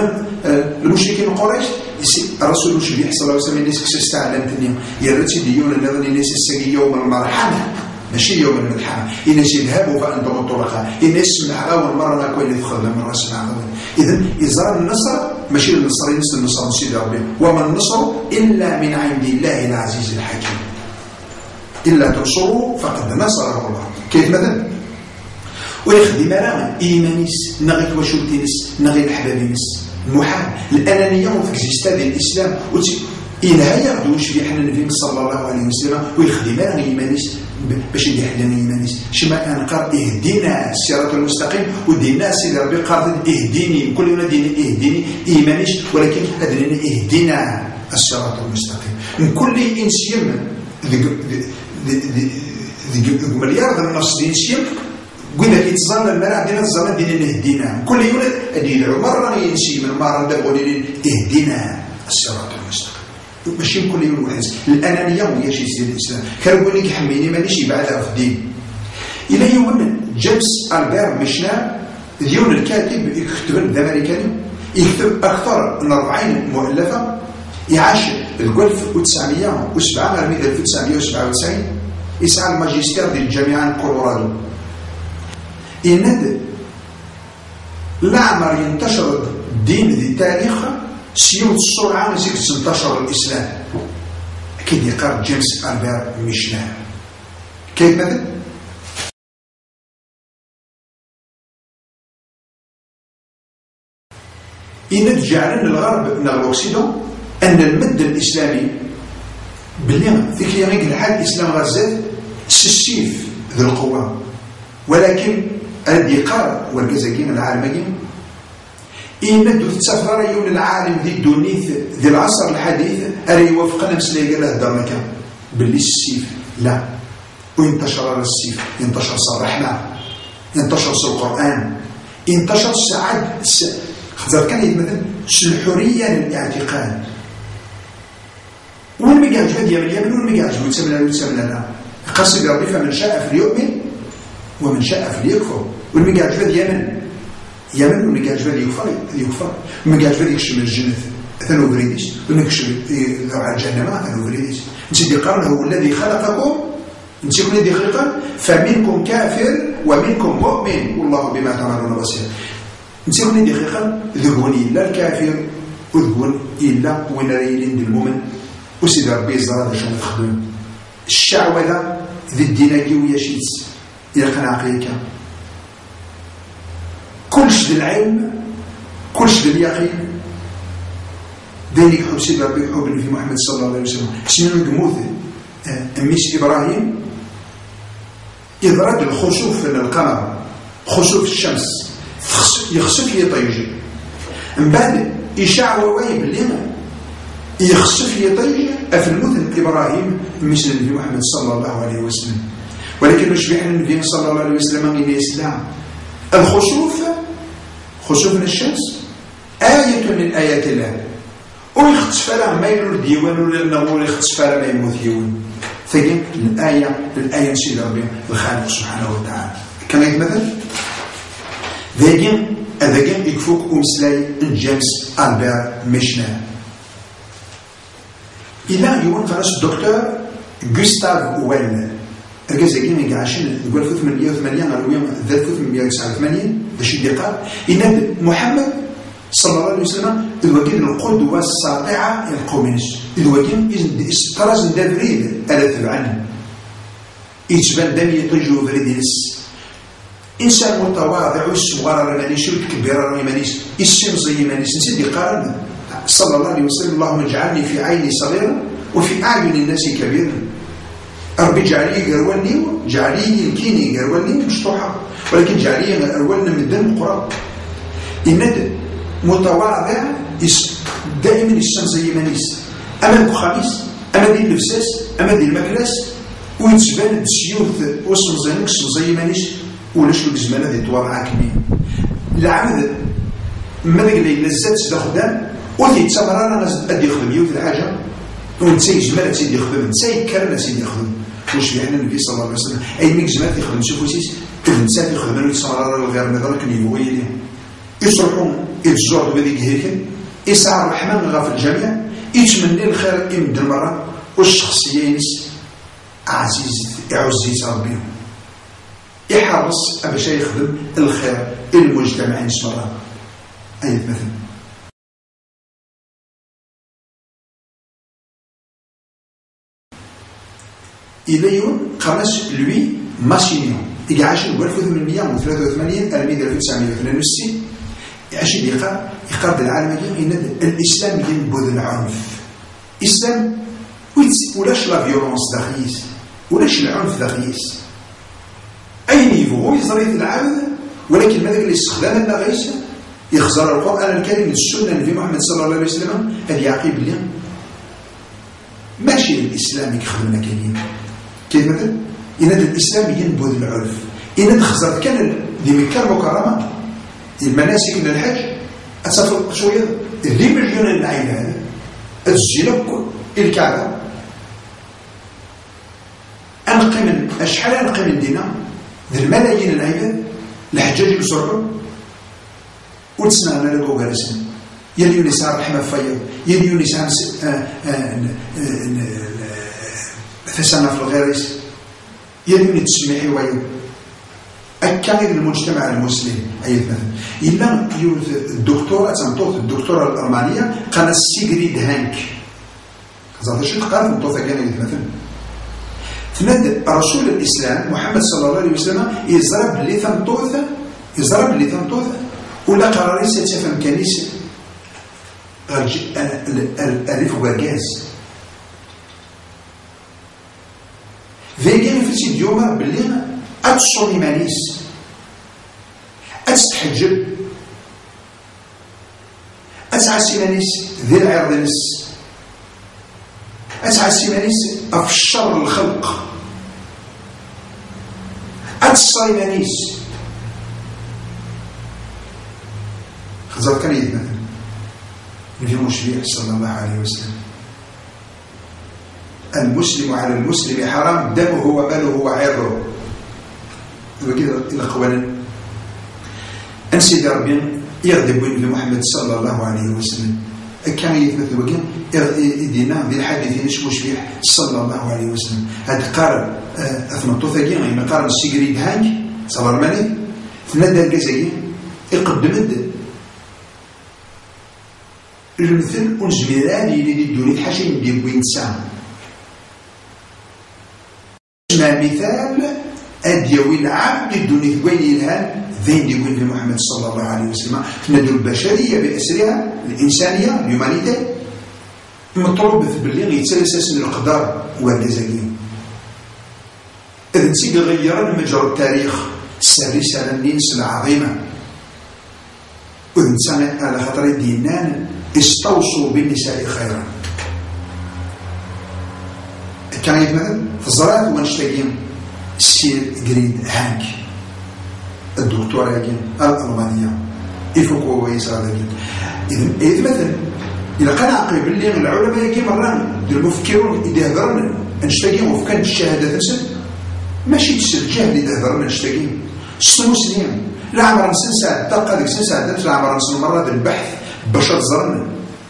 Speaker 2: المشركين قريش الرسول مش بيحصل الله وسلم الناس كستعلمت اليوم يرتي ديون النظر الناس السقي يوم المرحمة ماشي يوم الملحمة الناس يذهبوا فأنتم الطرقاء الناس سمع أول مرة ما كوين يدخل من راس معهم. إذن إزار النصر ماشي النصر نفس النصر نسيد ربي وما النصر إلا من عند الله العزيز الحكيم إلا تنصروا فقد نصره الله. كيف مثلا ويخدم راه إيمانيس نغي تواشلتينس نغي الحبابينس محال الأنانية في اكزيستا ديال الإسلام إلها يغدوش في حنا النبي صلى الله عليه وسلم ويخدم راه إيمانيس باش يدير لنا إيمانيس شما أن قال اهدنا الصراط المستقيم ودينا سيدي ربي قال اهديني كل يوم ديني اهديني إيمانيس ولكن أدرينا اهدنا الصراط المستقيم من كل إنسيم مليار النص ديال السيم قلنا كيتظن المرأة دينا الظلام دينا نهدينا كل يوم أدينا مرة ينسي من مرة ندبغوا اهدنا الصراط المستقيم ماشي كل يوم واحد الأنانية وهي شي سيد الإسلام كانوا يقول لك حميني مانيش يبعدها في الدين إلى يوم جيمس ألبير ميشنا ديون الكاتب يكتب الأمريكاني يكتب أكثر من 40 مؤلفة يعاش 1907 مرمي 1997 يسعى الماجستير ديال الجامعة كولورادو إند لا عمر ينتشر الدين ذي التاريخ سيوت السرعة نسيك تنتشر الإسلام أكيد يقال جيمس ألبير ميشنا كيف مثل إند جعلنا الغرب من الأوكسيدون أن المد الإسلامي باللي في كليغيك الحال الإسلام غزات سيف ذو القوة ولكن الدقار والكزاكين العالمين يمدوا تسافر ريون العالم ذي الدونيث ذي العصر الحديث أري يوافق نفس اللي قال له درنكا باللي السيف لا وينتشر السيف ينتشر الرحمة ينتشر القرآن ينتشر السعادة خاطر كان مثلا الحرية للاعتقاد وين ما يعجبو ديال اليمن وين ما يعجبو يتسمى لا قصد ربي فمن شاء فليؤمن ومن شاء فليكفر وين ما يعجبو يمن وين ما يعجبو يكفر وين ما يعجبو يكشف من الجنة ثانو بريديس وين ما يكشف على الجهنم ثانو بريديس نسيدي قال هو الذي خلقكم نسيكم الذي خلق فمنكم كافر ومنكم مؤمن والله بما تعملون بصير نسيكم الذي خلق ذهوني إلا الكافر وذهون إلا وين ريلين المؤمن وسيدي ربي يزرع هذا شنو تخدم الشعوذة ذي الديناكي ويا شيتس يقنع عقليك كلش ذي العلم كلش ذي اليقين ذلك حب سيدي ربي حب في محمد صلى الله عليه وسلم سنين قموث أميس إبراهيم إضراد الخسوف من القمر خسوف الشمس يخسف يطيج من بعد إشاع ووايب الليمة يخسف يطيج في المثل إبراهيم مثل النبي محمد صلى الله عليه وسلم ولكن مش بيحنا النبي صلى الله عليه وسلم من الإسلام الخسوف خسوف من الشمس آية من آيات الله ويختفى له ما ينور ديوان ولا النور يختفى له ما يموت ديوان فجأة الآية نسيد ربي الخالق سبحانه وتعالى كما يتمثل ذاك يكفوك أمسلاي جيمس ألبير ميشنا إلا يوم فرس الدكتور غوستاف ويل الجزائريين اللي عايشين نقول 1880 على اليوم 1889 باش يدقق إن محمد صلى الله عليه وسلم الوكيل القدوة الساطعة الكومينيست الوكيل استرز دافريد ألا تبعنا يتبان دم يطيجو فريدينس إنسان متواضع والصغار مانيش والكبير مانيش السم زي مانيش نسيت يقارن صلى الله عليه وسلم اللهم اجعلني في عيني صغيرا وفي أعين الناس كبيرا ربي جعلي قرولني جعلي يمكنني قرولني مشطوحة ولكن جعلي قرولنا من دم قراب إن متواضع دائما الشمس زي مانيس أما الخميس أما دي اللبساس أما دي المكلاس ويتبان السيوث وصم زينك زي مانيس ولاش لك زمان هذه طوال عاكمين العبد ماذا قال لي لزات سدا خدام وثي تسمر انا ادي يخدم يوث الحاجه ونتسي جمال سيدي يخدم نتسي كرنا سيدي يخدم واش بيحنا النبي صلى الله عليه وسلم اي ميك جمال يخدم شوفوا سيس الانسان يخدم ويتسمر غير نظر كان يبغي يصلحون الزهد بهذيك هيك يسعى الرحمن غاف الجميع، يتمنى الخير يمد المرة، والشخصية ينس عزيز يعزيز ربي، يحرص باش يخدم الخير المجتمع ينس مرة. أي مثل إليون قرنس لوي ماسينيون اللي عاش 1883 الميلاد 1962 عاش يقرد العالم إن الإسلام ينبذ العنف. الإسلام ولاش لا فيولونس داخليس ولاش العنف داخليس أي نيفو هو يزريت العابد، ولكن ماذا اللي استخدام النغيس يخزر القرآن الكريم السنة في محمد صلى الله عليه وسلم هذا يعقيب لي ماشي الإسلام يخدمنا كاين كيف مثلا إن الإسلام ينبذ العنف. إن خزرت كان دي مكة المكرمة المناسك من الحج أتصل شوية ذي مليون العين هذا الزينب الكعبة أنقي من أشحال أنقي من دينا ذي الملايين العباد الحجاج يسرعوا وتسمع أنا لقوا جالسين يلي يونسان رحمة فيض يلي يونسان فسانة في الغيريس يلي تسمعي ويض أكاد المجتمع المسلم أي مثلا إلا الدكتورة الألمانية قالت سيغريد هانك هذا شو تقال في الدكتورة كان مثلا تند رسول الإسلام محمد صلى الله عليه وسلم يضرب اللي ثمطوثة ولا قراري ستفهم كنيسة ألف وغرغاز فيجين في سيد يومر باللي أتصوني مانيس أتستحجب أتعسي مانيس ذي العرض نس أتعسي مانيس أفشر الخلق أتصاي مانيس خزر كان يدنا في مشريع صلى الله عليه وسلم المسلم على المسلم حرام دمه وماله وعرضه وكذا إلى قوانا أنسي ربي يغضب في محمد صلى الله عليه وسلم كان يثبت وكان يدينا ذي الحديث نشوش فيه صلى الله عليه وسلم هذا قارن أثمنطوثاكين لما قارن السيجريد هانك صلى الله عليه وسلم تنادى الجزائين يقدم المثل ونجميران اللي يدوني حاشين بيبوين سام ما مثال أديوي العبد يدوني ثوين الهان ذين يقول في محمد صلى الله عليه وسلم تنادوا البشرية بأسرها الإنسانية اليومانيتي مطلوب باللي يتسلسس من القدر والجزائيين إذا نسيق غيرا مجرى التاريخ الرسالة النينس العظيمة وإنسان على خطر الدينان استوصوا بالنساء خيرا كان يتمثل في الزراعة ونشتاقين السير جريد هانك الدكتورة يجين الألمانية يفوقوا ويسار يجين إذا يتمثل إذا كان عقيب اللي العلماء يجين مران المفكرون إذا هذرنا نشتاقين وفكان الشهادة تنسل ماشي تسل جهل إذا هذرنا نشتاقين سنو سنين لا عمر نسن ساعة دقة ديك سن ساعة لا عمر نسن مرة البحث بشر زرنا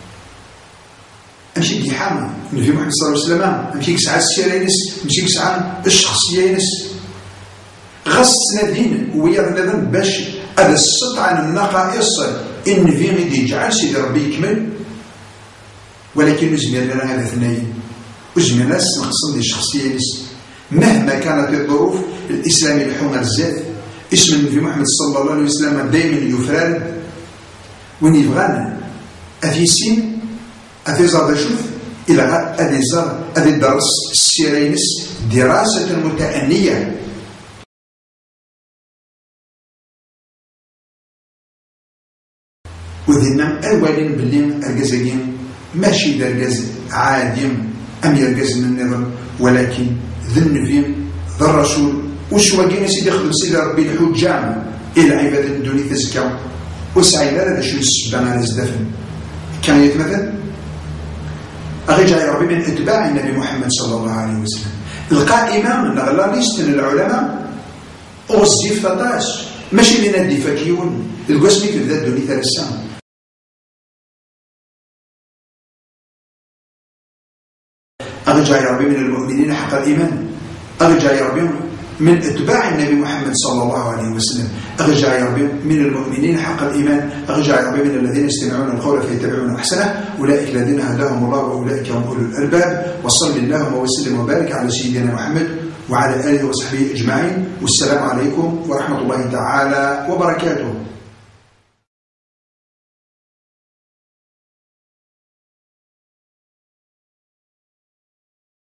Speaker 2: أمشي ديحامة النبي محمد صلى الله عليه وسلم أمشي كسعة السيرينس أمشي كسعة الشخصيينس غص نادين ويا ندم باش هذا السط عن النقائص إن في غيدي يجعل سيدي ربي يكمل ولكن نزمير لنا هذا اثنين وزمير ناس نقصن دي الشخصيينس مهما كانت الظروف الإسلام لحوم الزاد اسم النبي محمد صلى الله عليه وسلم دائما يفرد وين يبغانا أذي سين أذي زاد شوف إلى أذي زاد أذي درس السيرينس دراسة متأنية وذنا أولين باللي أرجزين ماشي درجز عادي أم يرجز من النظام ولكن ذي النبي ذا الرسول وش واقين سيدي يخدم سيدي ربي الحجام إلى عبادة دوني تزكى وسعينا لا شو السبان على الزدفن كان يتمثل أغيجا ربي من اتباع النبي محمد صلى الله عليه وسلم القائمة من غلا ليستن العلماء أوصيف تطاش ماشي لنا الدفاكيون القسمي في ذات دوني ثلاث سام أرجع يا ربي من المؤمنين حق الإيمان، أرجع يا ربي من اتباع النبي محمد صلى الله عليه وسلم، أرجع يا ربي من المؤمنين حق الإيمان، أرجع يا ربي من الذين يستمعون القول فيتبعون أحسنه، أولئك الذين هداهم الله وأولئك هم أولو الألباب. وصل اللهم وسلم وبارك على سيدنا محمد وعلى آله وصحبه أجمعين، والسلام عليكم ورحمة الله تعالى وبركاته.